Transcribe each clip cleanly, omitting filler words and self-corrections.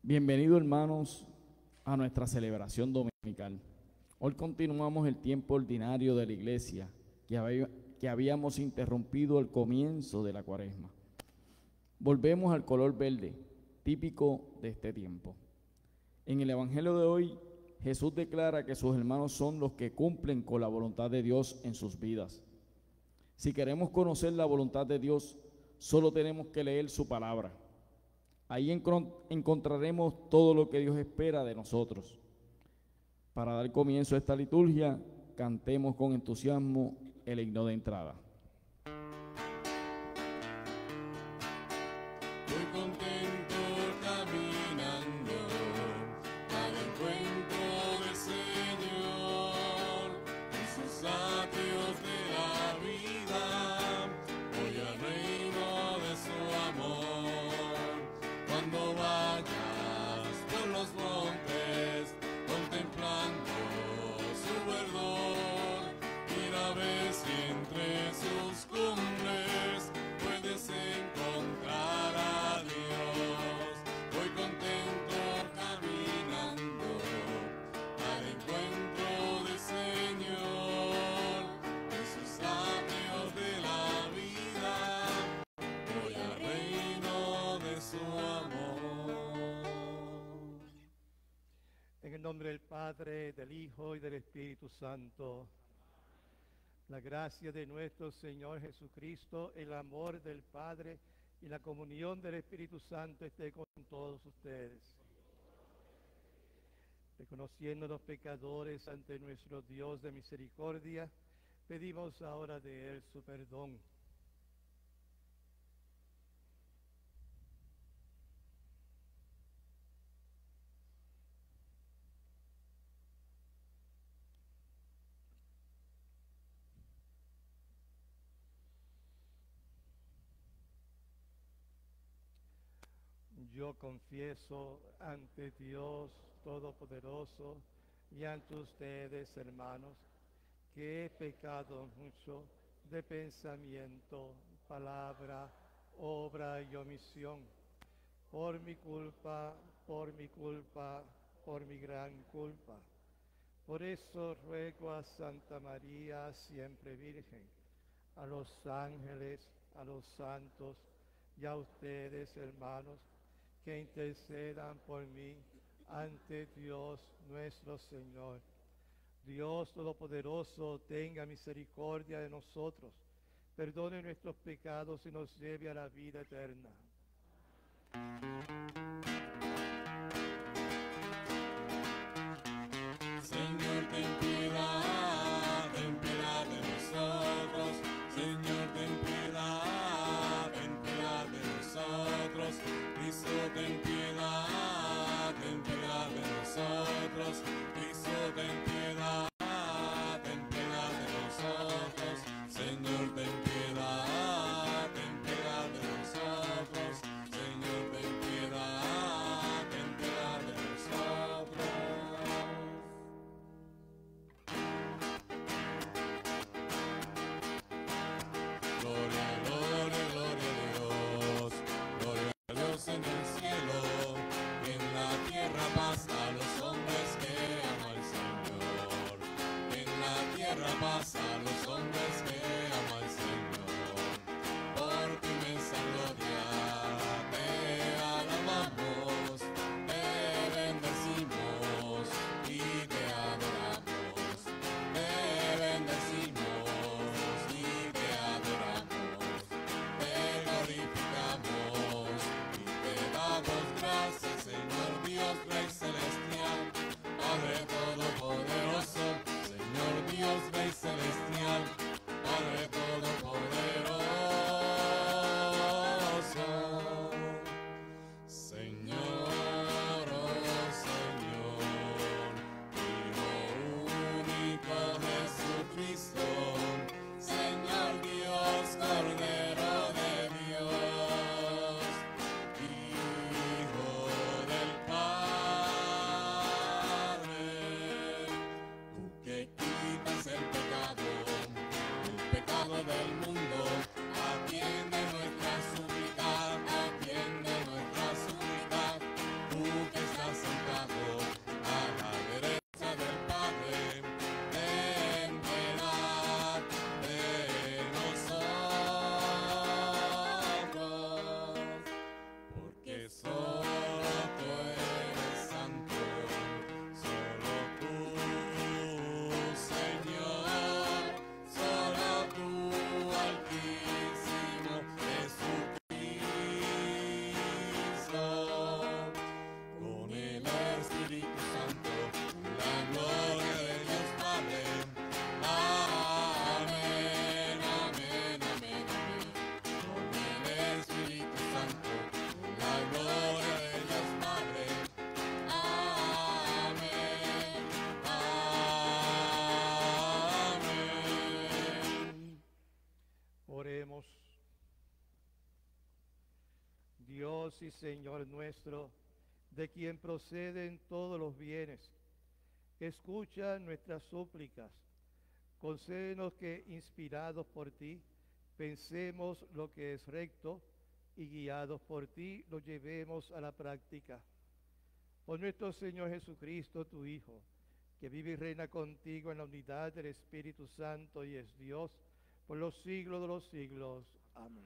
Bienvenidos, hermanos, a nuestra celebración dominical. Hoy continuamos el tiempo ordinario de la iglesia que habíamos interrumpido al comienzo de la Cuaresma. Volvemos al color verde, típico de este tiempo. En el Evangelio de hoy, Jesús declara que sus hermanos son los que cumplen con la voluntad de Dios en sus vidas. Si queremos conocer la voluntad de Dios, solo tenemos que leer su palabra. Ahí encontraremos todo lo que Dios espera de nosotros. Para dar comienzo a esta liturgia, cantemos con entusiasmo el himno de entrada. Muy contento caminando al encuentro del Señor, en sus atrios de la vida, voy al reino de su amor. Cuando vayas por los montes, contemplando su verdor, mira a ver si entre sus cumbres puedes encontrar a Dios. Voy contento caminando al encuentro del Señor, en sus atrios de la vida, voy al reino de su amor. En el nombre del Padre, del Hijo y del Espíritu Santo. La gracia de nuestro Señor Jesucristo, el amor del Padre y la comunión del Espíritu Santo esté con todos ustedes. Reconociendo los pecadores ante nuestro Dios de misericordia, pedimos ahora de Él su perdón. Yo confieso ante Dios Todopoderoso y ante ustedes, hermanos, que he pecado mucho de pensamiento, palabra, obra y omisión, por mi culpa, por mi gran culpa. Por eso ruego a Santa María, siempre Virgen, a los ángeles, a los santos y a ustedes, hermanos, que intercedan por mí ante Dios nuestro Señor. Dios Todopoderoso, tenga misericordia de nosotros, perdone nuestros pecados y nos lleve a la vida eterna. Señor, ten piedad de nosotros. Señor, ten piedad de nosotros. Cristo, ten piedad de nosotros. Cristo, ten piedad de nosotros. Señor, ten piedad de nosotros. Señor, ten piedad de nosotros. Gloria, gloria, gloria a Dios. Gloria a Dios en el cielo. En la tierra paz a los hombres que aman al Señor. En la tierra paz a los hombres que aman al Señor. Por tu inmensa gloria te alabamos, te bendecimos y te adoramos. Te bendecimos y te adoramos. Oremos. Dios y Señor nuestro, de quien proceden todos los bienes, escucha nuestras súplicas. Concédenos que, inspirados por ti, pensemos lo que es recto y guiados por ti, lo llevemos a la práctica. Por nuestro Señor Jesucristo, tu Hijo, que vive y reina contigo en la unidad del Espíritu Santo y es Dios, por los siglos de los siglos. Amén.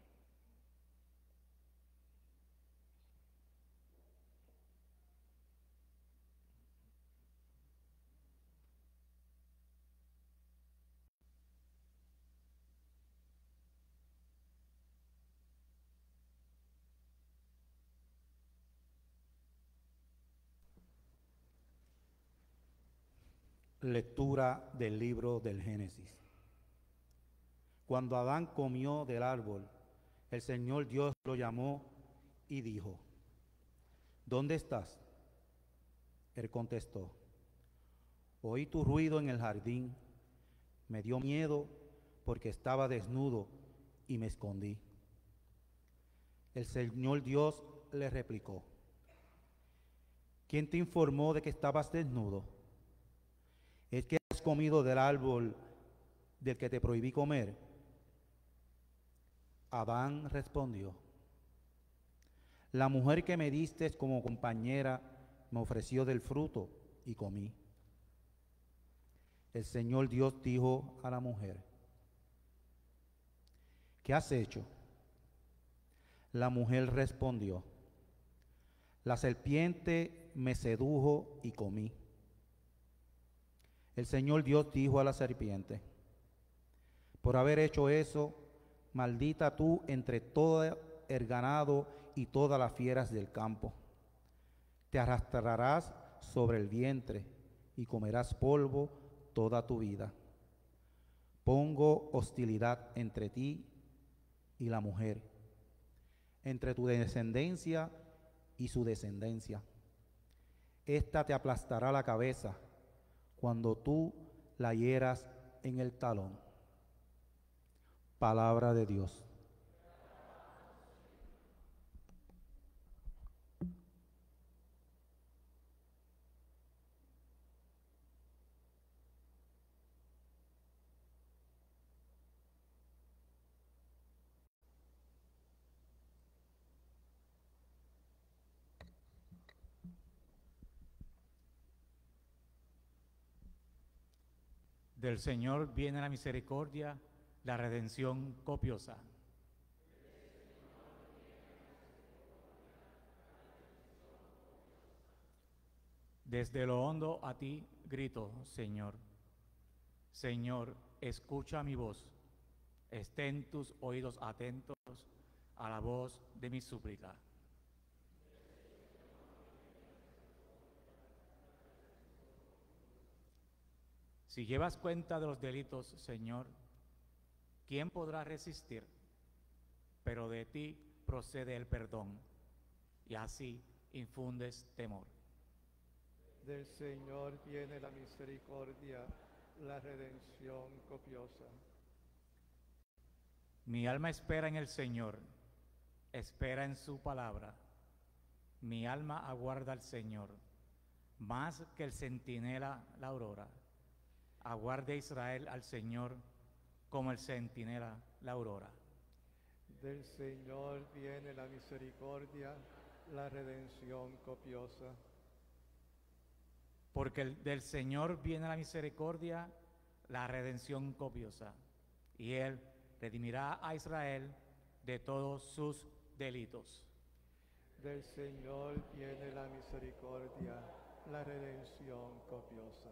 Lectura del libro del Génesis. Cuando Adán comió del árbol, el Señor Dios lo llamó y dijo: ¿Dónde estás? Él contestó: oí tu ruido en el jardín, me dio miedo porque estaba desnudo y me escondí. El Señor Dios le replicó: ¿quién te informó de que estabas desnudo? ¿Es que has comido del árbol del que te prohibí comer? Adán respondió: la mujer que me diste como compañera me ofreció del fruto y comí. El Señor Dios dijo a la mujer: ¿qué has hecho? La mujer respondió: la serpiente me sedujo y comí. El Señor Dios dijo a la serpiente: por haber hecho eso, maldita tú entre todo el ganado y todas las fieras del campo. Te arrastrarás sobre el vientre y comerás polvo toda tu vida. Pongo hostilidad entre ti y la mujer, entre tu descendencia y su descendencia. Esta te aplastará la cabeza cuando tú la hieras en el talón. Palabra de Dios. Del Señor viene la misericordia, la redención copiosa. Desde lo hondo a ti grito, Señor. Señor, escucha mi voz. Estén tus oídos atentos a la voz de mi súplica. Si llevas cuenta de los delitos, Señor, ¿quién podrá resistir? Pero de ti procede el perdón, y así infundes temor. Del Señor viene la misericordia, la redención copiosa. Mi alma espera en el Señor, espera en su palabra. Mi alma aguarda al Señor, más que el centinela la aurora. Aguarde Israel al Señor como el centinela la aurora. Del Señor viene la misericordia, la redención copiosa. Porque del Señor viene la misericordia, la redención copiosa, y Él redimirá a Israel de todos sus delitos. Del Señor viene la misericordia, la redención copiosa.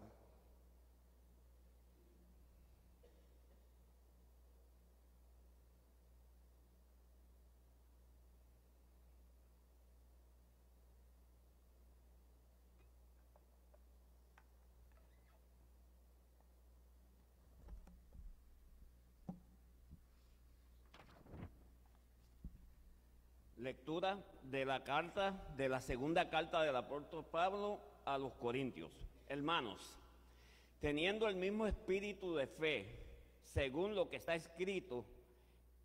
Lectura de la segunda carta del apóstol Pablo a los Corintios. Hermanos, teniendo el mismo espíritu de fe, según lo que está escrito,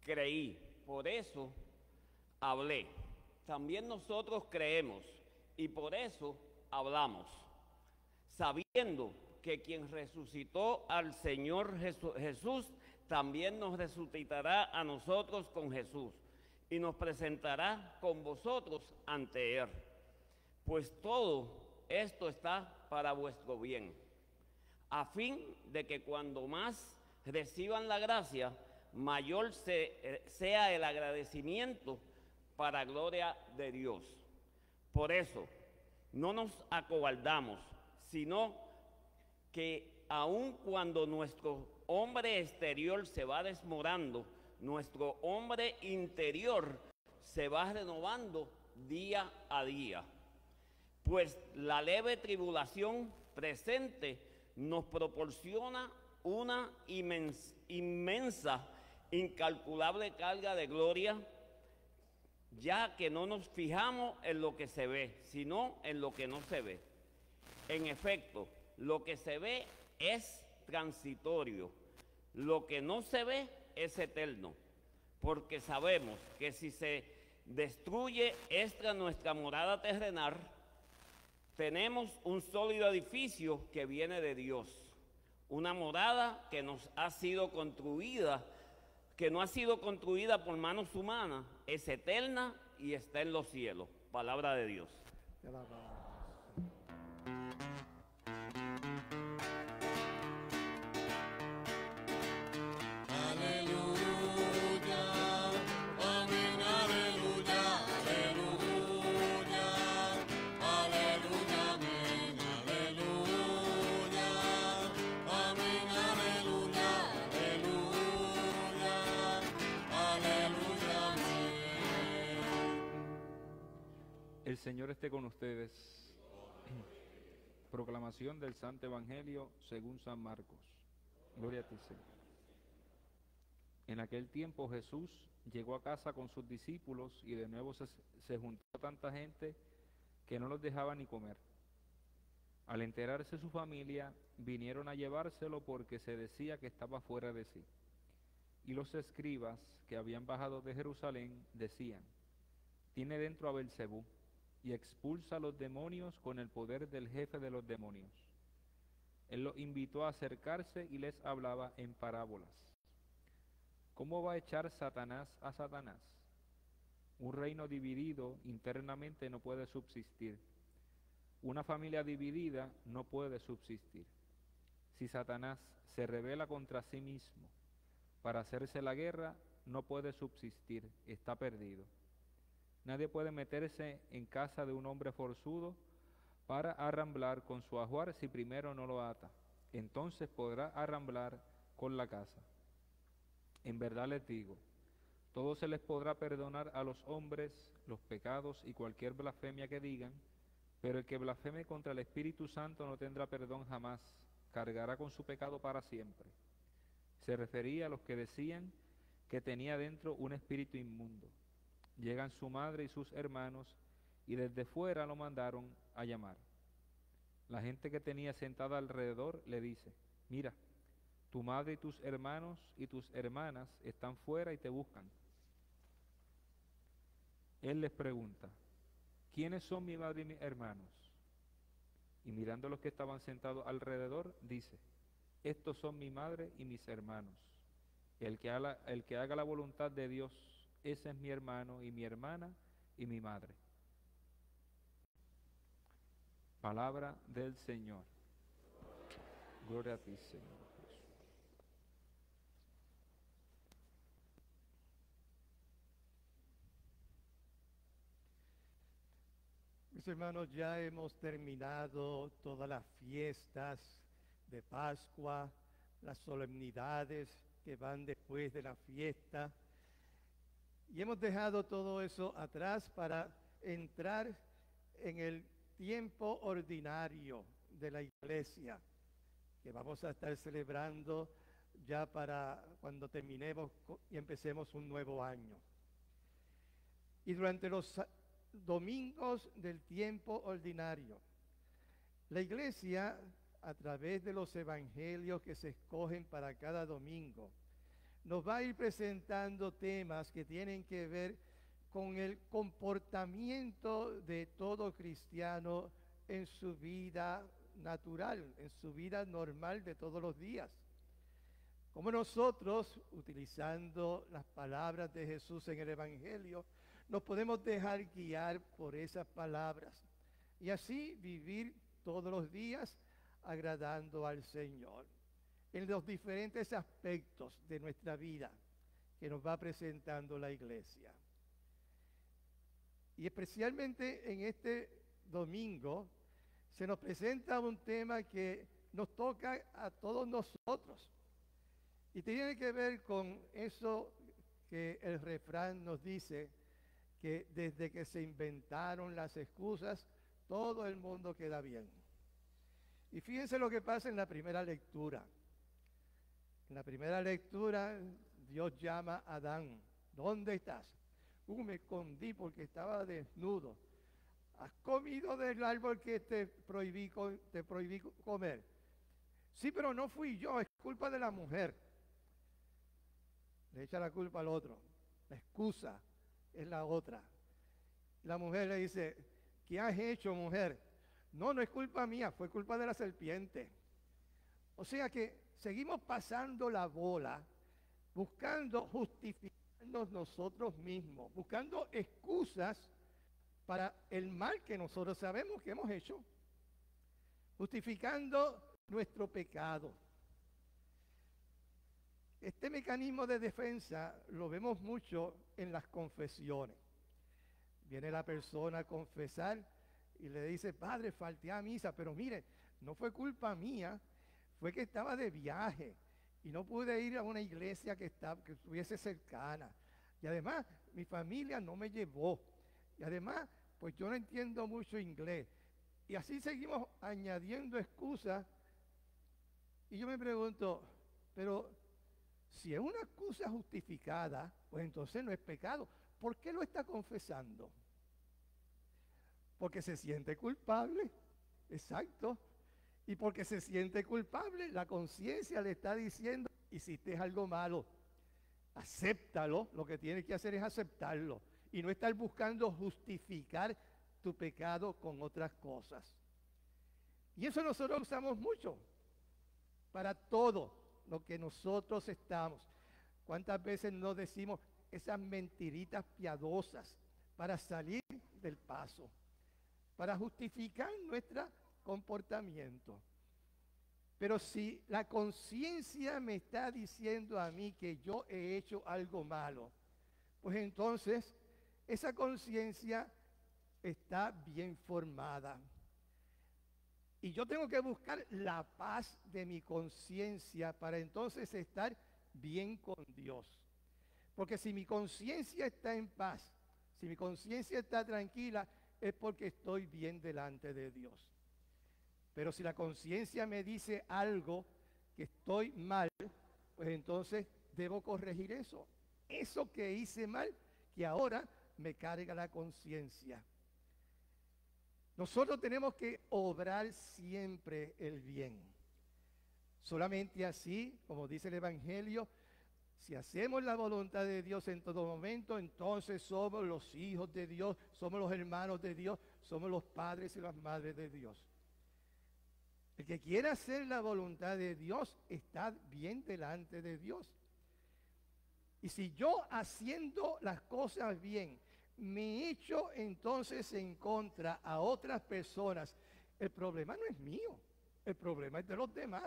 creí, por eso hablé. También nosotros creemos y por eso hablamos, sabiendo que quien resucitó al Señor Jesús también nos resucitará a nosotros con Jesús y nos presentará con vosotros ante Él. Pues todo esto está para vuestro bien, a fin de que cuando más reciban la gracia, mayor sea el agradecimiento para gloria de Dios. Por eso, no nos acobardamos, sino que aun cuando nuestro hombre exterior se va desmoronando, nuestro hombre interior se va renovando día a día. Pues la leve tribulación presente nos proporciona una inmensa, incalculable carga de gloria, ya que no nos fijamos en lo que se ve, sino en lo que no se ve. En efecto, lo que se ve es transitorio, lo que no se ve es eterno, porque sabemos que si se destruye nuestra morada terrenal, tenemos un sólido edificio que viene de Dios, una morada que nos ha sido construida, que no ha sido construida por manos humanas, es eterna y está en los cielos. Palabra de Dios. Te alabamos. Aleluya, amén, aleluya, aleluya, aleluya, amén, aleluya, amén, aleluya, aleluya, aleluya, amén. El Señor esté con ustedes. Proclamación del Santo Evangelio según San Marcos. Gloria a ti, Señor. En aquel tiempo Jesús llegó a casa con sus discípulos y de nuevo se juntó tanta gente que no los dejaba ni comer. Al enterarse su familia, vinieron a llevárselo porque se decía que estaba fuera de sí. Y los escribas que habían bajado de Jerusalén decían: tiene dentro a Belcebú y expulsa a los demonios con el poder del jefe de los demonios. Él los invitó a acercarse y les hablaba en parábolas. ¿Cómo va a echar Satanás a Satanás? Un reino dividido internamente no puede subsistir. Una familia dividida no puede subsistir. Si Satanás se rebela contra sí mismo para hacerse la guerra, no puede subsistir, está perdido. Nadie puede meterse en casa de un hombre forzudo para arramblar con su ajuar si primero no lo ata. Entonces podrá arramblar con la casa. En verdad les digo, todo se les podrá perdonar a los hombres los pecados y cualquier blasfemia que digan, pero el que blasfeme contra el Espíritu Santo no tendrá perdón jamás, cargará con su pecado para siempre. Se refería a los que decían que tenía dentro un espíritu inmundo. Llegan su madre y sus hermanos y desde fuera lo mandaron a llamar. La gente que tenía sentada alrededor le dice: mira, tu madre y tus hermanos y tus hermanas están fuera y te buscan. Él les pregunta: ¿quiénes son mi madre y mis hermanos? Y mirando a los que estaban sentados alrededor, dice: estos son mi madre y mis hermanos. El que haga la voluntad de Dios, ese es mi hermano y mi hermana y mi madre. Palabra del Señor. Gloria a ti, Señor. Mis hermanos, ya hemos terminado todas las fiestas de Pascua, las solemnidades que van después de la fiesta. Y hemos dejado todo eso atrás para entrar en el tiempo ordinario de la iglesia, que vamos a estar celebrando ya para cuando terminemos y empecemos un nuevo año. Y durante los domingos del tiempo ordinario, la iglesia, a través de los evangelios que se escogen para cada domingo, nos va a ir presentando temas que tienen que ver con el comportamiento de todo cristiano en su vida natural, en su vida normal de todos los días. Como nosotros, utilizando las palabras de Jesús en el Evangelio, nos podemos dejar guiar por esas palabras y así vivir todos los días agradando al Señor en los diferentes aspectos de nuestra vida que nos va presentando la iglesia. Y especialmente en este domingo se nos presenta un tema que nos toca a todos nosotros y tiene que ver con eso que el refrán nos dice, que desde que se inventaron las excusas, todo el mundo queda bien. Y fíjense lo que pasa en la primera lectura. En la primera lectura, Dios llama a Adán. ¿Dónde estás? Me escondí porque estaba desnudo. ¿Has comido del árbol que te prohibí comer? Sí, pero no fui yo, es culpa de la mujer. Le echa la culpa al otro. La excusa es la otra. La mujer le dice, ¿qué has hecho, mujer? No, no es culpa mía, fue culpa de la serpiente. O sea que seguimos pasando la bola, buscando justificarnos nosotros mismos, buscando excusas para el mal que nosotros sabemos que hemos hecho, justificando nuestro pecado. Este mecanismo de defensa lo vemos mucho en las confesiones. Viene la persona a confesar y le dice, padre, falté a misa, pero mire, no fue culpa mía, fue que estaba de viaje y no pude ir a una iglesia que estuviese cercana. Y además, mi familia no me llevó. Y además, pues yo no entiendo mucho inglés. Y así seguimos añadiendo excusas. Y yo me pregunto, pero si es una excusa justificada, pues entonces no es pecado. ¿Por qué lo está confesando? Porque se siente culpable. Exacto. Y porque se siente culpable, la conciencia le está diciendo, hiciste algo malo. Acéptalo. Lo que tienes que hacer es aceptarlo. Y no estar buscando justificar tu pecado con otras cosas. Y eso nosotros usamos mucho para todo lo que nosotros estamos. ¿Cuántas veces nos decimos esas mentiritas piadosas para salir del paso? Para justificar nuestro comportamiento. Pero si la conciencia me está diciendo a mí que yo he hecho algo malo, pues entonces esa conciencia está bien formada. Y yo tengo que buscar la paz de mi conciencia para entonces estar bien con Dios. Porque si mi conciencia está en paz, si mi conciencia está tranquila, es porque estoy bien delante de Dios. Pero si la conciencia me dice algo que estoy mal, pues entonces debo corregir eso. Eso que hice mal, que ahora me carga la conciencia. Nosotros tenemos que obrar siempre el bien. Solamente así, como dice el Evangelio, si hacemos la voluntad de Dios en todo momento, entonces somos los hijos de Dios, somos los hermanos de Dios, somos los padres y las madres de Dios. El que quiera hacer la voluntad de Dios está bien delante de Dios. Y si yo haciendo las cosas bien me echo entonces en contra a otras personas, el problema no es mío, el problema es de los demás.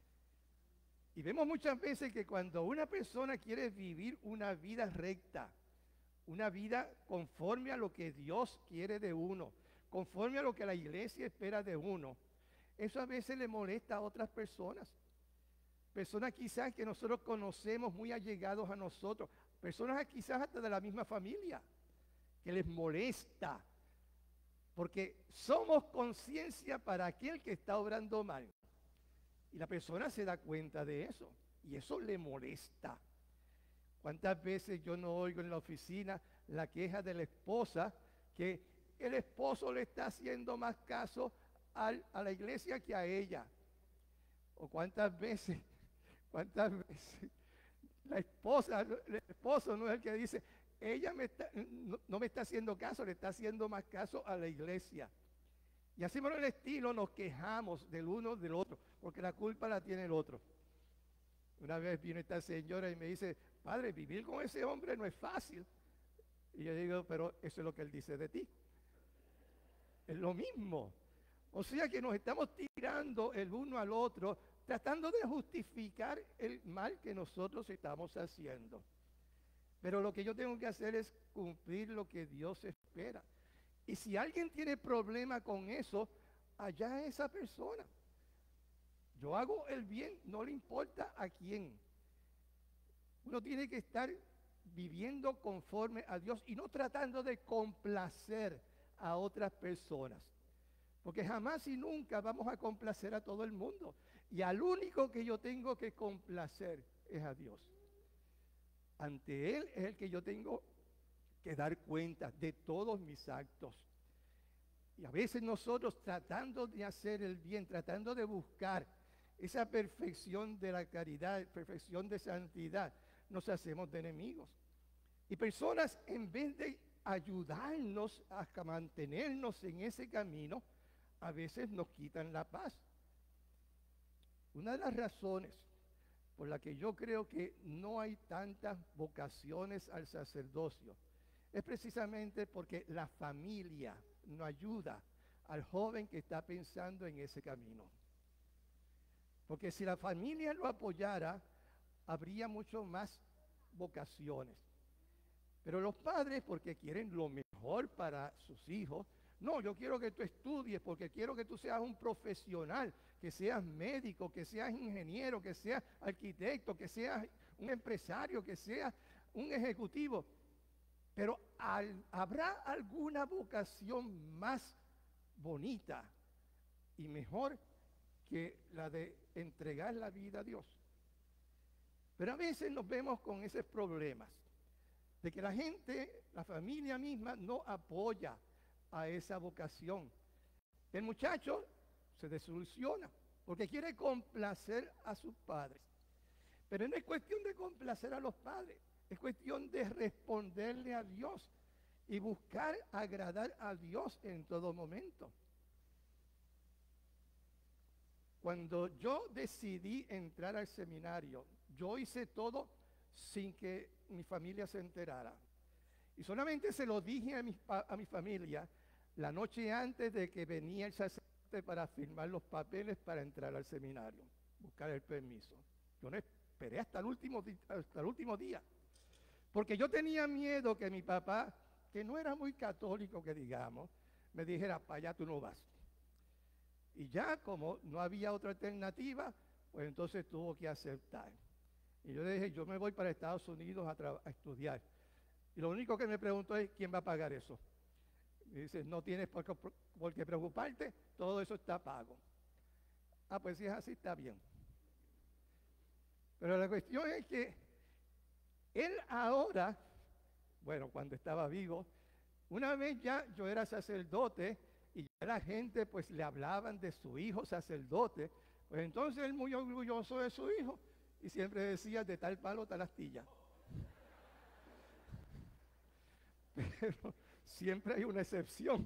Y vemos muchas veces que cuando una persona quiere vivir una vida recta, una vida conforme a lo que Dios quiere de uno, conforme a lo que la iglesia espera de uno, eso a veces le molesta a otras personas. Personas quizás que nosotros conocemos muy allegados a nosotros, personas quizás hasta de la misma familia, que les molesta, porque somos conciencia para aquel que está obrando mal. Y la persona se da cuenta de eso, y eso le molesta. ¿Cuántas veces yo no oigo en la oficina la queja de la esposa que el esposo le está haciendo más caso a la iglesia que a ella? ¿O cuántas veces La esposa, el esposo no es el que dice, ella no me está haciendo caso, le está haciendo más caso a la iglesia. Y así por el estilo nos quejamos del uno del otro, porque la culpa la tiene el otro. Una vez vino esta señora y me dice, padre, vivir con ese hombre no es fácil. Y yo digo, pero eso es lo que él dice de ti. Es lo mismo. O sea que nos estamos tirando el uno al otro, tratando de justificar el mal que nosotros estamos haciendo. Pero lo que yo tengo que hacer es cumplir lo que Dios espera. Y si alguien tiene problema con eso, allá esa persona. Yo hago el bien, no le importa a quién. Uno tiene que estar viviendo conforme a Dios y no tratando de complacer a otras personas. Porque jamás y nunca vamos a complacer a todo el mundo. Y al único que yo tengo que complacer es a Dios. Ante Él es el que yo tengo que dar cuenta de todos mis actos. Y a veces nosotros tratando de hacer el bien, tratando de buscar esa perfección de la caridad, perfección de santidad, nos hacemos de enemigos. Y personas, en vez de ayudarnos a mantenernos en ese camino, a veces nos quitan la paz. Una de las razones por la que yo creo que no hay tantas vocaciones al sacerdocio es precisamente porque la familia no ayuda al joven que está pensando en ese camino. Porque si la familia lo apoyara, habría mucho más vocaciones. Pero los padres, porque quieren lo mejor para sus hijos, no, yo quiero que tú estudies porque quiero que tú seas un profesional, que seas médico, que seas ingeniero, que seas arquitecto, que seas un empresario, que seas un ejecutivo. Pero ¿habrá alguna vocación más bonita y mejor que la de entregar la vida a Dios? Pero a veces nos vemos con esos problemas de que la gente, la familia misma, no apoya a esa vocación. El muchacho se desilusiona porque quiere complacer a sus padres. Pero no es cuestión de complacer a los padres, es cuestión de responderle a Dios y buscar agradar a Dios en todo momento. Cuando yo decidí entrar al seminario, yo hice todo sin que mi familia se enterara. Y solamente se lo dije a mi familia la noche antes de que venía el sacerdote para firmar los papeles para entrar al seminario, buscar el permiso. Yo no esperé hasta el último día, porque yo tenía miedo que mi papá, que no era muy católico, que digamos, me dijera, para allá tú no vas. Y ya como no había otra alternativa, pues entonces tuvo que aceptar. Y yo le dije, yo me voy para Estados Unidos a estudiar. Y lo único que me preguntó es, ¿quién va a pagar eso? Y dice, no tienes por qué preocuparte, todo eso está pago. Ah, pues si es así, está bien. Pero la cuestión es que él ahora, bueno, cuando estaba vivo, una vez ya yo era sacerdote y ya la gente pues le hablaban de su hijo sacerdote, pues entonces él muy orgulloso de su hijo y siempre decía, de tal palo, tal astilla. Pero siempre hay una excepción.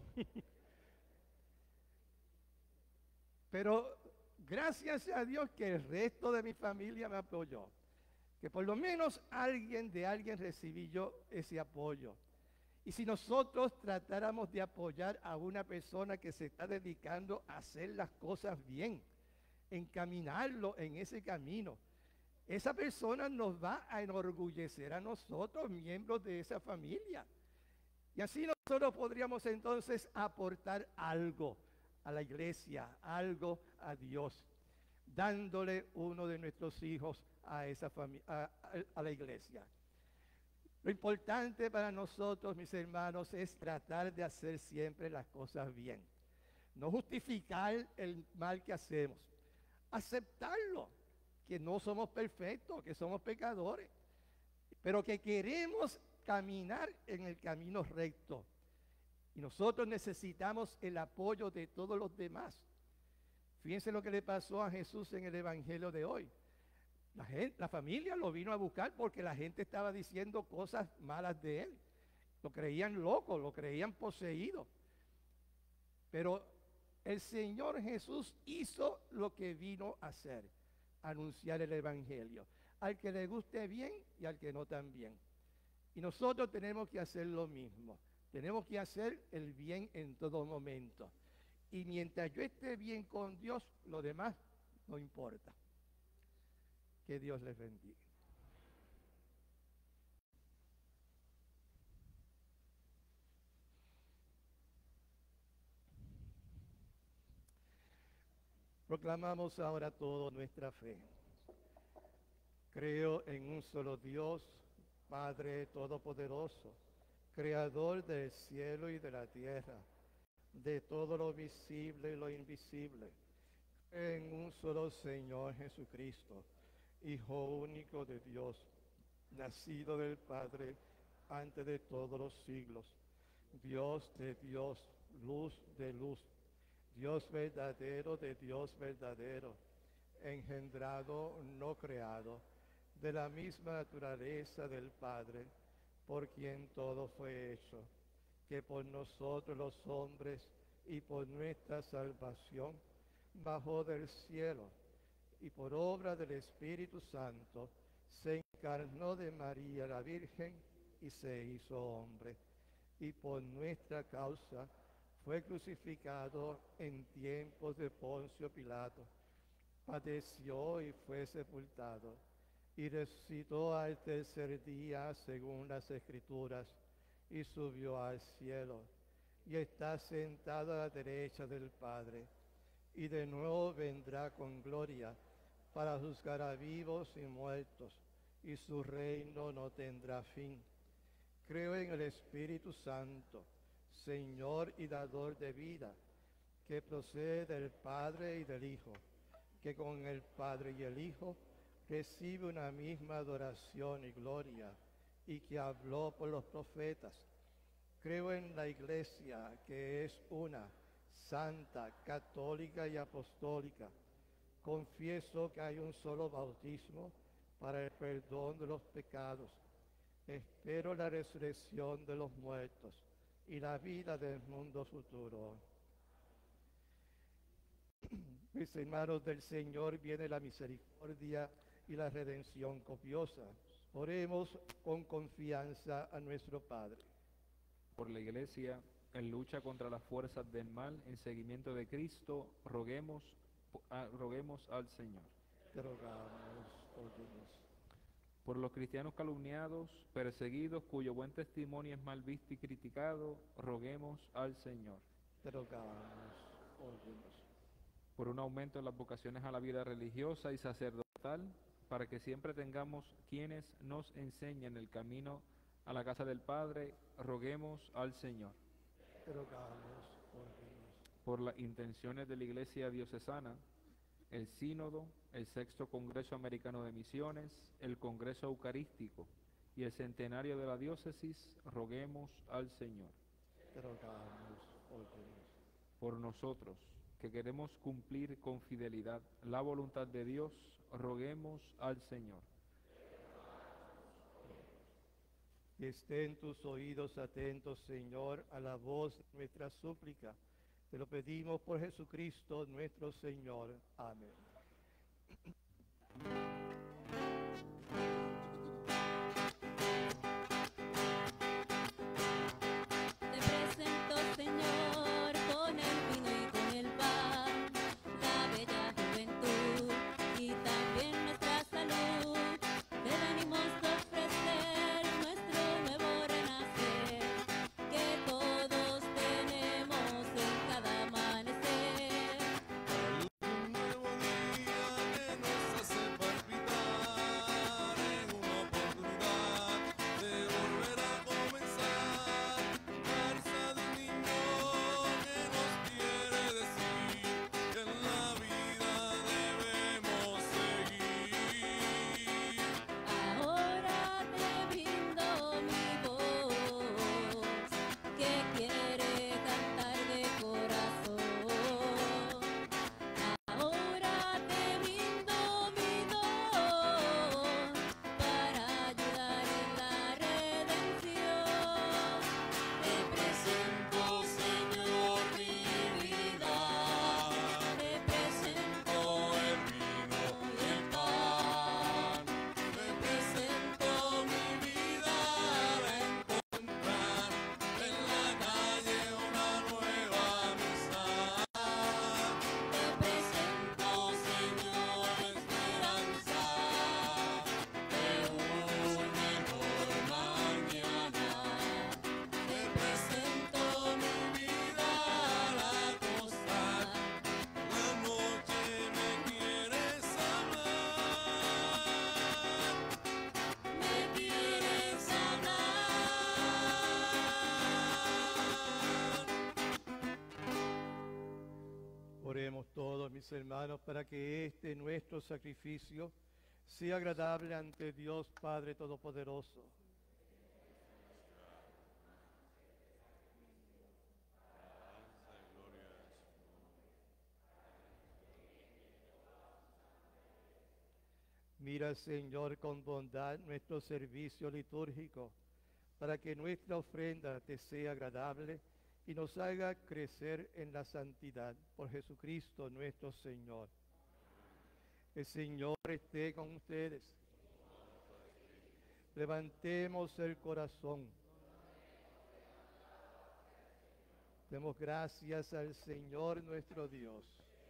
Pero gracias a Dios que el resto de mi familia me apoyó. Que por lo menos de alguien recibí yo ese apoyo. Y si nosotros tratáramos de apoyar a una persona que se está dedicando a hacer las cosas bien, encaminarlo en ese camino, esa persona nos va a enorgullecer a nosotros, miembros de esa familia. Y así nosotros podríamos entonces aportar algo a la iglesia, algo a Dios, dándole uno de nuestros hijos a esa familia, a la iglesia. Lo importante para nosotros, mis hermanos, es tratar de hacer siempre las cosas bien. No justificar el mal que hacemos. Aceptarlo, que no somos perfectos, que somos pecadores, pero que queremos caminar en el camino recto. Y nosotros necesitamos el apoyo de todos los demás. Fíjense lo que le pasó a Jesús en el Evangelio de hoy. La familia lo vino a buscar porque la gente estaba diciendo cosas malas de él. Lo creían loco, lo creían poseído. Pero el Señor Jesús hizo lo que vino a hacer, anunciar el Evangelio. Al que le guste bien y al que no también. Y nosotros tenemos que hacer lo mismo. Tenemos que hacer el bien en todo momento. Y mientras yo esté bien con Dios, lo demás no importa. Que Dios les bendiga. Proclamamos ahora toda nuestra fe. Creo en un solo Dios, Padre Todopoderoso, Creador del cielo y de la tierra, de todo lo visible y lo invisible. Creo en un solo Señor Jesucristo, Hijo único de Dios, nacido del Padre antes de todos los siglos, Dios de Dios, luz de luz, Dios verdadero de Dios verdadero, engendrado, no creado, de la misma naturaleza del Padre, por quien todo fue hecho, que por nosotros los hombres y por nuestra salvación bajó del cielo, y por obra del Espíritu Santo se encarnó de María la Virgen y se hizo hombre, y por nuestra causa fue crucificado en tiempos de Poncio Pilato, padeció y fue sepultado, y resucitó al tercer día según las Escrituras, y subió al cielo, y está sentado a la derecha del Padre, y de nuevo vendrá con gloria para juzgar a vivos y muertos, y su reino no tendrá fin. Creo en el Espíritu Santo, Señor y dador de vida, que procede del Padre y del Hijo, que con el Padre y el Hijo recibe una misma adoración y gloria, y que habló por los profetas. Creo en la Iglesia, que es una, santa, católica y apostólica. Confieso que hay un solo bautismo para el perdón de los pecados. Espero la resurrección de los muertos y la vida del mundo futuro. Mis hermanos, del Señor viene la misericordia y la redención copiosa. Oremos con confianza a nuestro Padre. Por la Iglesia, en lucha contra las fuerzas del mal, en seguimiento de Cristo, roguemos al Señor. Te rogamos, óyenos. Por los cristianos calumniados, perseguidos, cuyo buen testimonio es mal visto y criticado, roguemos al Señor. Te rogamos, óyenos. Por un aumento en las vocaciones a la vida religiosa y sacerdotal, para que siempre tengamos quienes nos enseñen el camino a la casa del Padre, roguemos al Señor. Te rogamos, óyenos. Por las intenciones de la Iglesia diocesana, el Sínodo, el Sexto Congreso Americano de Misiones, el Congreso Eucarístico y el centenario de la diócesis, roguemos al Señor. Te rogamos, óyenos. Por nosotros, que queremos cumplir con fidelidad la voluntad de Dios, roguemos al Señor. Que estén tus oídos atentos, Señor, a la voz de nuestra súplica. Te lo pedimos por Jesucristo nuestro Señor. Amén. Te presento, Señor, con el vino y con el pan, la bella juventud y también nuestra salud. Te venimos a ofrecer nuestro nuevo renacer, que todos tenemos en cada amanecer. Un nuevo día Oremos todos, mis hermanos, para que este nuestro sacrificio sea agradable ante Dios Padre Todopoderoso. Mira, Señor, con bondad nuestro servicio litúrgico, para que nuestra ofrenda te sea agradable y nos haga crecer en la santidad por Jesucristo nuestro Señor. El Señor esté con ustedes. Levantemos el corazón. Demos gracias al Señor nuestro Dios.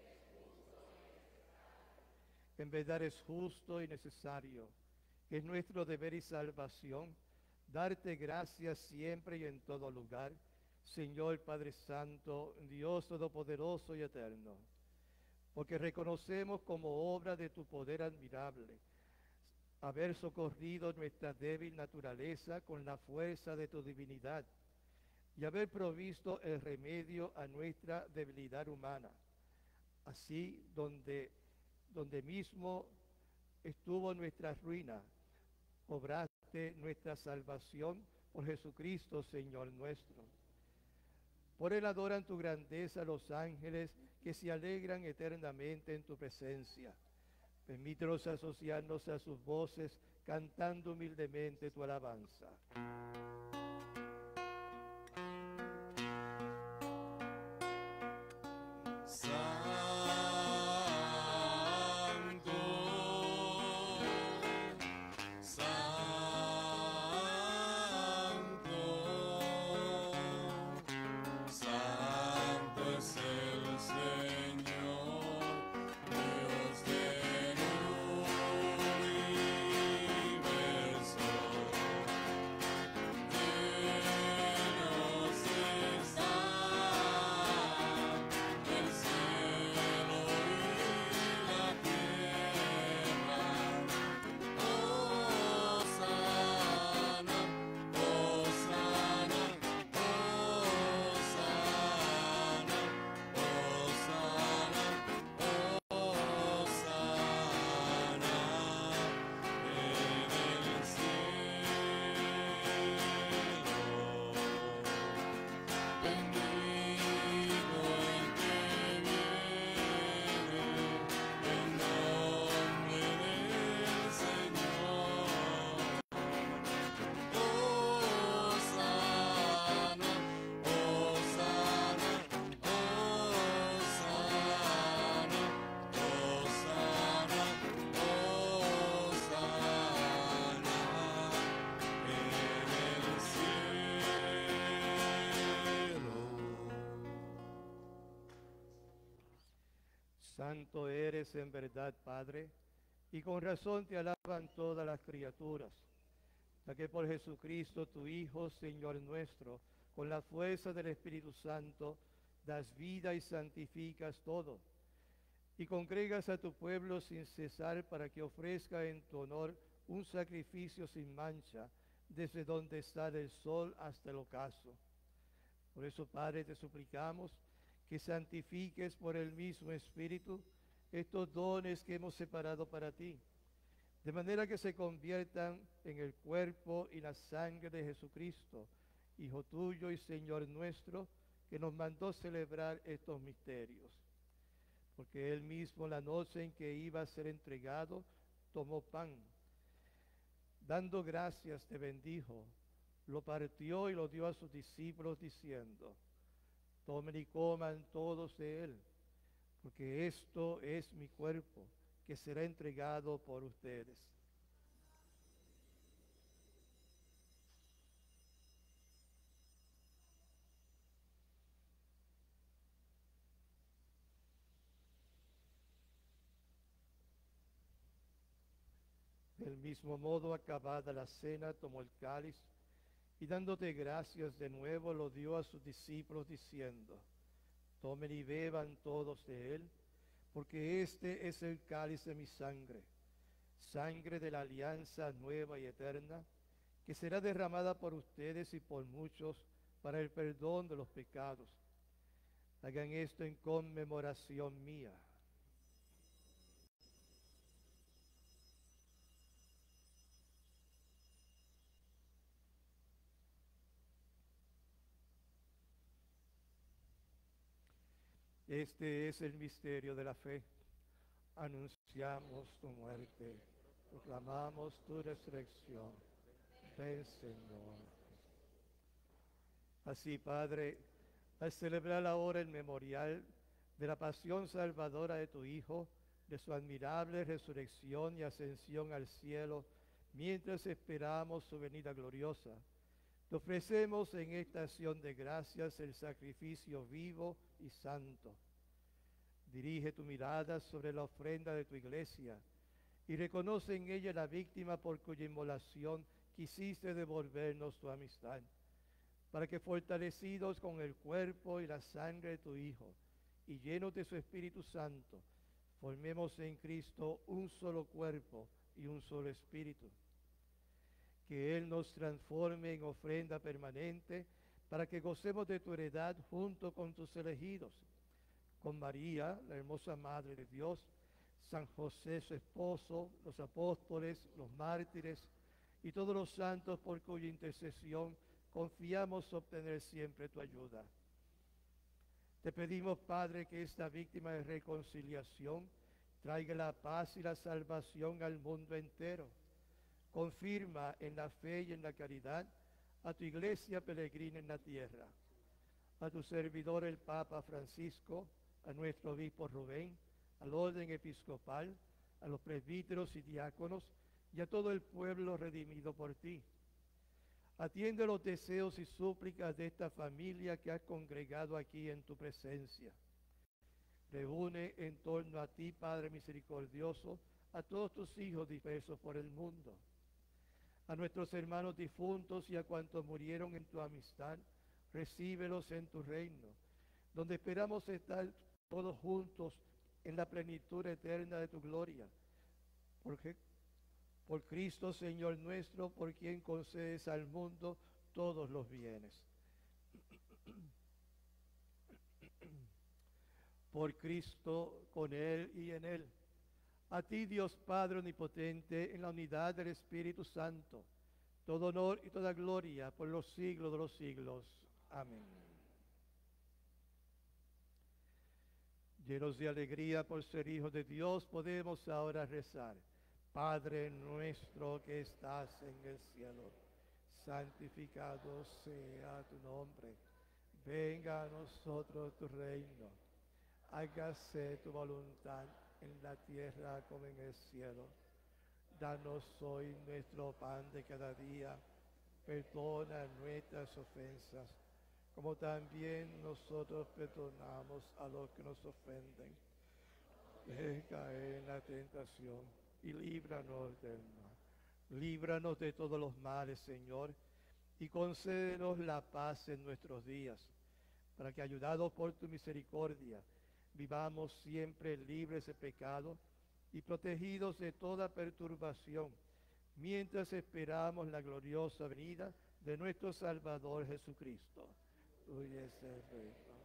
En verdad es justo y necesario, que es nuestro deber y salvación, darte gracias siempre y en todo lugar, Señor Padre Santo, Dios Todopoderoso y Eterno, porque reconocemos como obra de tu poder admirable haber socorrido nuestra débil naturaleza con la fuerza de tu divinidad y haber provisto el remedio a nuestra debilidad humana. Así, donde mismo estuvo nuestra ruina, obraste nuestra salvación por Jesucristo, Señor nuestro. Por él adoran tu grandeza los ángeles que se alegran eternamente en tu presencia. Permítenos asociarnos a sus voces, cantando humildemente tu alabanza. Santo eres en verdad, Padre, y con razón te alaban todas las criaturas, ya que por Jesucristo, tu Hijo, Señor nuestro, con la fuerza del Espíritu Santo, das vida y santificas todo, y congregas a tu pueblo sin cesar para que ofrezca en tu honor un sacrificio sin mancha, desde donde sale el sol hasta el ocaso. Por eso, Padre, te suplicamos que santifiques por el mismo Espíritu estos dones que hemos separado para ti, de manera que se conviertan en el cuerpo y la sangre de Jesucristo, Hijo tuyo y Señor nuestro, que nos mandó celebrar estos misterios. Porque él mismo, la noche en que iba a ser entregado, tomó pan. Dando gracias, te bendijo, lo partió y lo dio a sus discípulos diciendo: tomen y coman todos de él, porque esto es mi cuerpo, que será entregado por ustedes. Del mismo modo, acabada la cena, tomó el cáliz y dándote gracias de nuevo, lo dio a sus discípulos diciendo: tomen y beban todos de él, porque este es el cáliz de mi sangre, sangre de la alianza nueva y eterna, que será derramada por ustedes y por muchos para el perdón de los pecados. Hagan esto en conmemoración mía. Este es el misterio de la fe. Anunciamos tu muerte, proclamamos tu resurrección. Ven, Señor. Así, Padre, al celebrar ahora el memorial de la pasión salvadora de tu Hijo, de su admirable resurrección y ascensión al cielo, mientras esperamos su venida gloriosa, te ofrecemos en esta acción de gracias el sacrificio vivo y santo. Dirige tu mirada sobre la ofrenda de tu iglesia y reconoce en ella la víctima por cuya inmolación quisiste devolvernos tu amistad, para que fortalecidos con el cuerpo y la sangre de tu Hijo y llenos de su Espíritu Santo, formemos en Cristo un solo cuerpo y un solo espíritu. Que Él nos transforme en ofrenda permanente para que gocemos de tu heredad junto con tus elegidos, con María, la hermosa Madre de Dios, San José su esposo, los apóstoles, los mártires y todos los santos por cuya intercesión confiamos obtener siempre tu ayuda. Te pedimos, Padre, que esta víctima de reconciliación traiga la paz y la salvación al mundo entero. Confirma en la fe y en la caridad a tu iglesia peregrina en la tierra, a tu servidor el Papa Francisco, a nuestro obispo Rubén, al orden episcopal, a los presbíteros y diáconos y a todo el pueblo redimido por ti. Atiende los deseos y súplicas de esta familia que has congregado aquí en tu presencia. Reúne en torno a ti, Padre misericordioso, a todos tus hijos dispersos por el mundo. A nuestros hermanos difuntos y a cuantos murieron en tu amistad, recíbelos en tu reino, donde esperamos estar todos juntos en la plenitud eterna de tu gloria. Por Cristo, Señor nuestro, por quien concedes al mundo todos los bienes. Por Cristo, con Él y en Él. A ti, Dios Padre omnipotente, en la unidad del Espíritu Santo, todo honor y toda gloria por los siglos de los siglos. Amén. Llenos de alegría por ser hijos de Dios, podemos ahora rezar. Padre nuestro que estás en el cielo, santificado sea tu nombre. Venga a nosotros tu reino. Hágase tu voluntad en la tierra como en el cielo. Danos hoy nuestro pan de cada día. Perdona nuestras ofensas, como también nosotros perdonamos a los que nos ofenden. Deja caer en la tentación y líbranos del mal. Líbranos de todos los males, Señor, y concédenos la paz en nuestros días, para que, ayudados por tu misericordia, vivamos siempre libres de pecado y protegidos de toda perturbación, mientras esperamos la gloriosa venida de nuestro Salvador Jesucristo. Tuyo es el reino.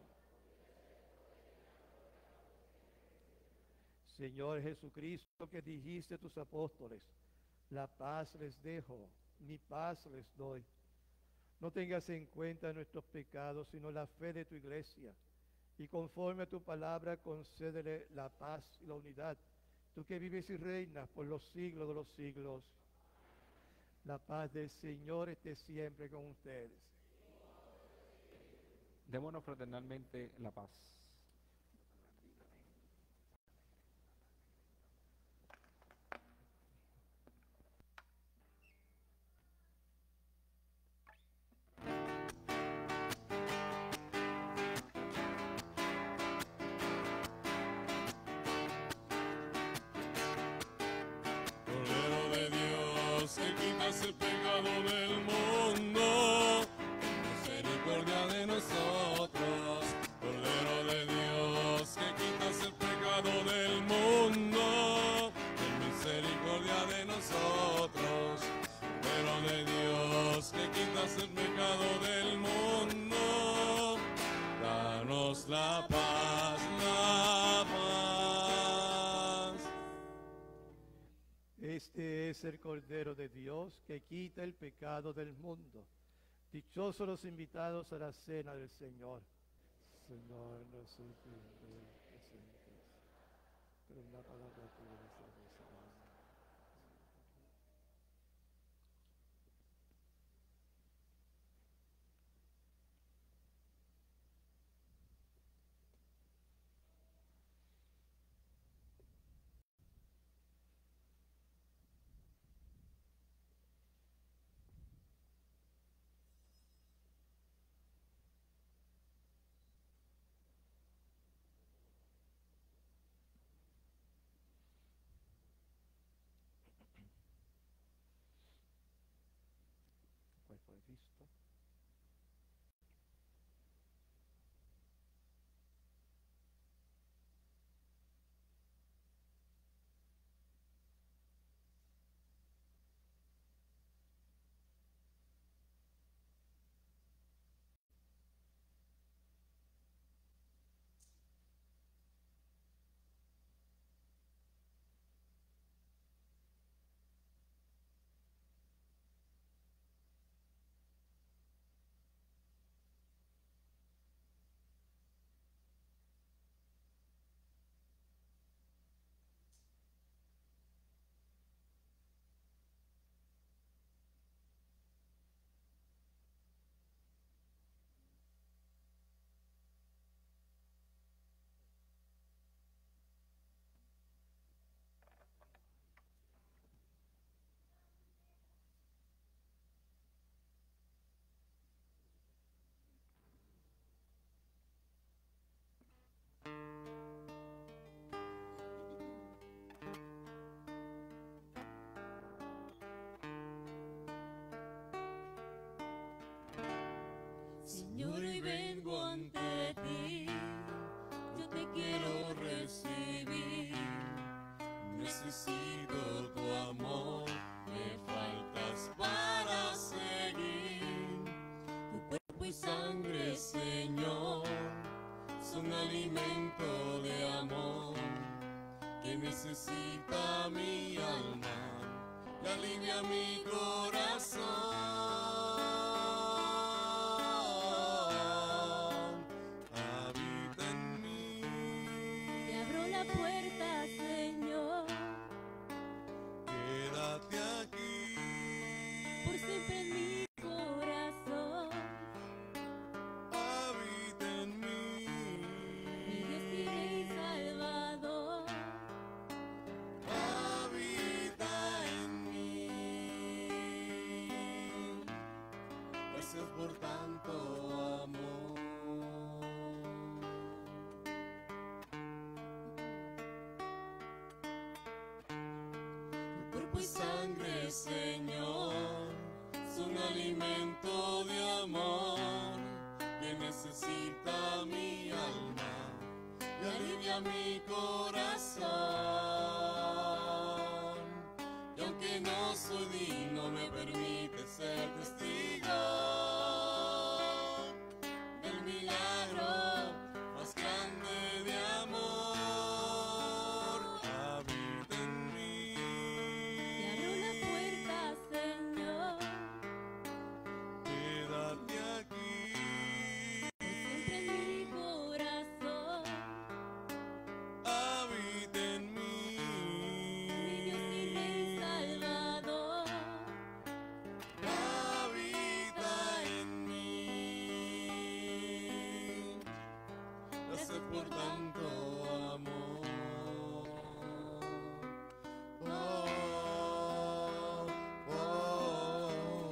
Señor Jesucristo, que dijiste a tus apóstoles, la paz les dejo, mi paz les doy. No tengas en cuenta nuestros pecados, sino la fe de tu iglesia, y conforme a tu palabra concédele la paz y la unidad, tú que vives y reinas por los siglos de los siglos. La paz del Señor esté siempre con ustedes. Démonos fraternalmente la paz. Cordero de Dios, que quitas el pecado del mundo, misericordia de nosotros. Cordero de la paz, la paz. Este es el Cordero de Dios que quita el pecado del mundo. Dichosos los invitados a la cena del Señor. Señor, no soy digno de que presentes, pero una palabra tuya me salvará. Cuerpo de Cristo. Señor, hoy vengo ante ti, yo te quiero recibir. Necesito tu amor, me faltas para seguir. Tu cuerpo y sangre, Señor, son alimento de amor que necesita mi alma y alivia mi corazón. Habita en mí. Te abro la puerta, Señor, Quédate aquí, por siempre en mi corazón. habita en mí, Mi Dios y Rey Salvador, habita en mí. Gracias por tanto amor. Tu cuerpo y sangre, Señor, son alimento de amor que necesita mi alma y alivia mi corazón. Y aunque no soy digno, me permite ser testigo del milagro más grande de amor. Habita en mí. te abro la puerta, Señor, Quédate aquí, por siempre en mi corazón. habita en mí, Mi Dios y Rey Salvador, habita en mí. Gracias por tanto amor. Oh, oh, oh.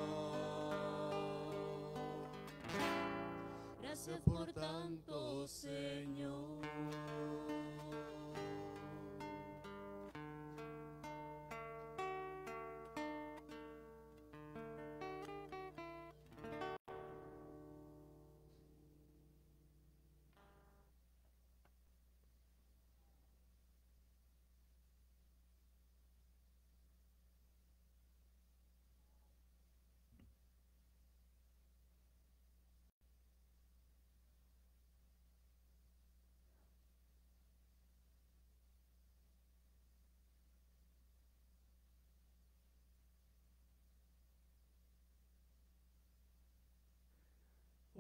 Gracias por tanto, Señor.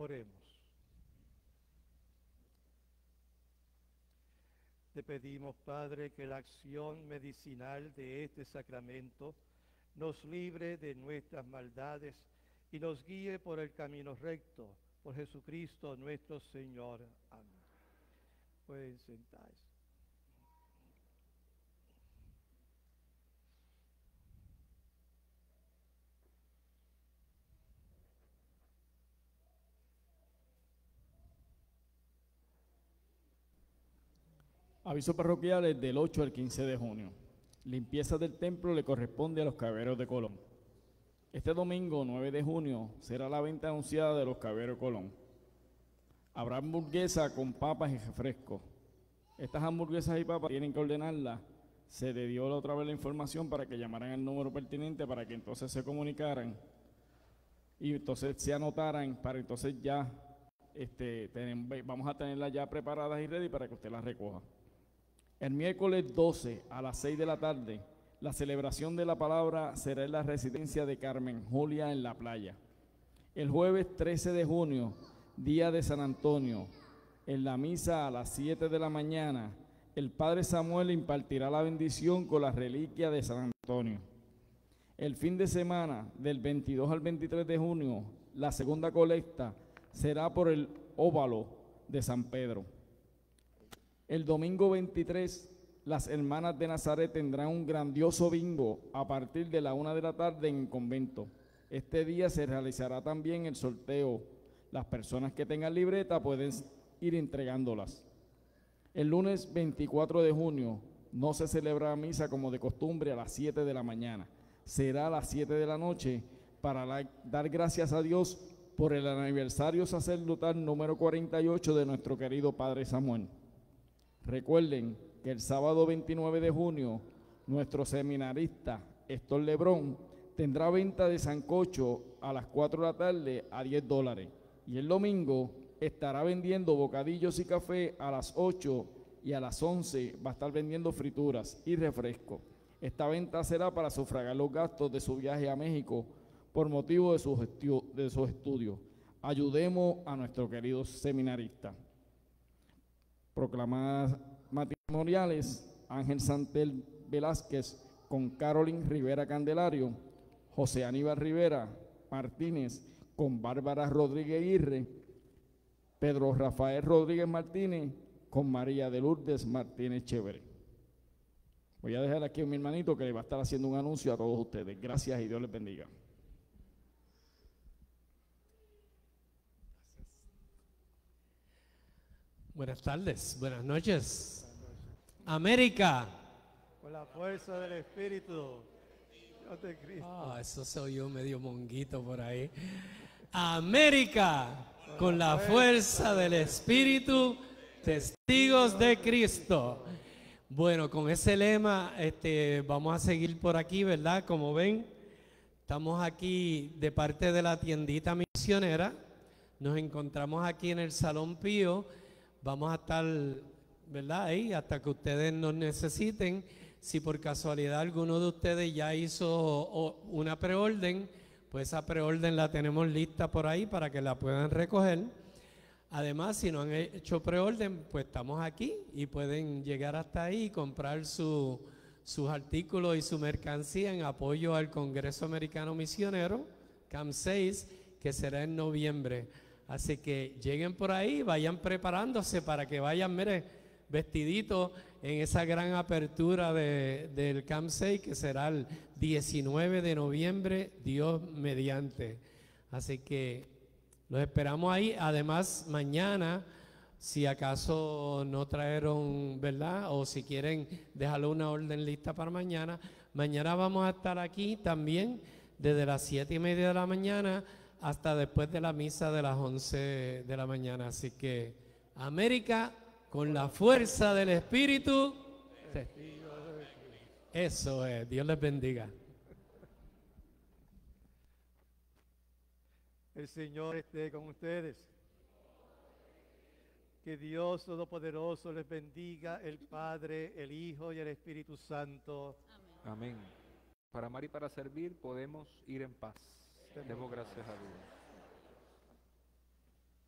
Oremos. Te pedimos, Padre, que la acción medicinal de este sacramento nos libre de nuestras maldades y nos guíe por el camino recto, por Jesucristo nuestro Señor. Amén. Pueden sentarse. Aviso parroquiales del 8 al 15 de junio. Limpieza del templo le corresponde a los Caballeros de Colón. Este domingo 9 de junio será la venta anunciada de los Caballeros de Colón. Habrá hamburguesa con papas y refresco. Estas hamburguesas y papas tienen que ordenarlas. Se le dio la otra vez la información para que llamaran al número pertinente para que entonces se comunicaran y entonces se anotaran para entonces ya vamos a tenerlas ya preparadas y ready para que usted las recoja. El miércoles 12 a las 6 de la tarde, la celebración de la palabra será en la residencia de Carmen Julia en la playa. El jueves 13 de junio, día de San Antonio, en la misa a las 7 de la mañana, el Padre Samuel impartirá la bendición con la reliquia de San Antonio. El fin de semana, del 22 al 23 de junio, la segunda colecta será por el óvalo de San Pedro. El domingo 23, las hermanas de Nazaret tendrán un grandioso bingo a partir de la 1 de la tarde en el convento. Este día se realizará también el sorteo. Las personas que tengan libreta pueden ir entregándolas. El lunes 24 de junio no se celebra misa como de costumbre a las 7 de la mañana. Será a las 7 de la noche para dar gracias a Dios por el aniversario sacerdotal número 48 de nuestro querido Padre Samuel. Recuerden que el sábado 29 de junio, nuestro seminarista Héctor Lebrón tendrá venta de sancocho a las 4 de la tarde a $10. Y el domingo estará vendiendo bocadillos y café a las 8 y a las 11 va a estar vendiendo frituras y refresco. Esta venta será para sufragar los gastos de su viaje a México por motivo de sus estudios. Ayudemos a nuestro querido seminarista. Proclamadas matrimoniales: Ángel Santel Velázquez con Carolyn Rivera Candelario, José Aníbal Rivera Martínez con Bárbara Rodríguez Aguirre, Pedro Rafael Rodríguez Martínez con María de Lourdes Martínez Chévere. Voy a dejar aquí a mi hermanito que le va a estar haciendo un anuncio a todos ustedes. Gracias y Dios les bendiga. Buenas tardes, buenas noches. América. Con la fuerza del Espíritu, Dios de Cristo. Eso se oyó medio monguito por ahí. América, con la fuerza del Espíritu, testigos de Cristo. Bueno, con ese lema vamos a seguir por aquí, ¿verdad? Como ven, estamos aquí de parte de la tiendita misionera. Nos encontramos aquí en el Salón Pío. Vamos a estar, ¿verdad? Ahí hasta que ustedes nos necesiten. Si por casualidad alguno de ustedes ya hizo una preorden, pues esa preorden la tenemos lista por ahí para que la puedan recoger. Además, si no han hecho preorden, pues estamos aquí y pueden llegar hasta ahí y comprar sus artículos y su mercancía en apoyo al Congreso Americano Misionero, CAM 6, que será en noviembre. Así que lleguen por ahí, vayan preparándose para que vayan, mire, vestiditos en esa gran apertura del CAM 6, que será el 19 de noviembre, Dios mediante. Así que los esperamos ahí. Además, mañana, si acaso no trajeron, ¿verdad? O si quieren dejarlo una orden lista para mañana, mañana vamos a estar aquí también desde las 7:30 de la mañana hasta después de la misa de las 11 de la mañana. Así que, América, con la fuerza del Espíritu. Eso es, Dios les bendiga. El Señor esté con ustedes. Que Dios Todopoderoso les bendiga, el Padre, el Hijo y el Espíritu Santo. Amén. Para amar y para servir podemos ir en paz. Demos gracias a Dios.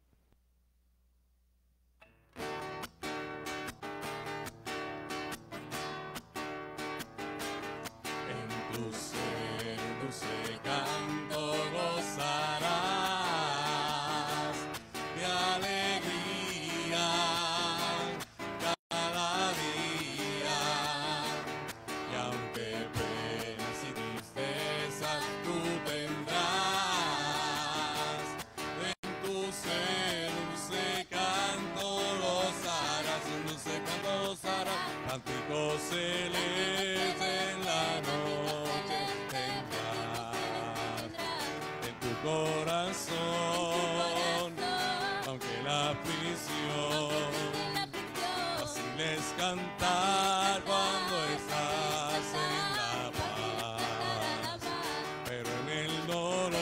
dulce canto gozarás, un dulce canto gozarás, cántico celeste en la noche tendrás en tu corazón, aunque la aflicción, fácil es cantar cuando estás en la paz, pero en el dolor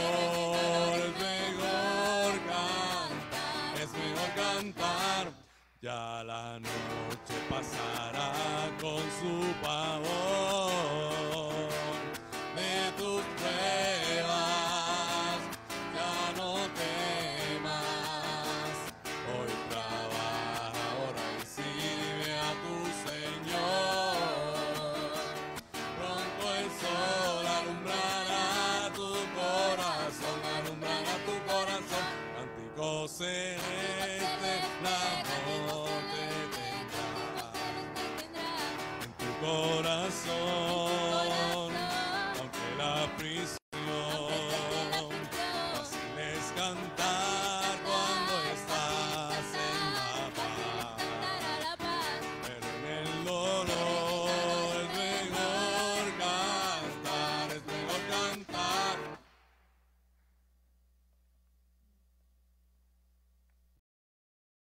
es mejor cantar. Ya la noche pasará con su pavor de tus pruebas, ya no temas. Hoy trabaja, ahora y sirve a tu Señor. Pronto el sol alumbrará tu corazón, cántico celeste